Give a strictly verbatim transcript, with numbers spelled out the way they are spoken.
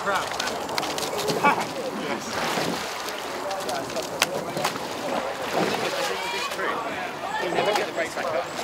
crowd. He'll never get the race back up.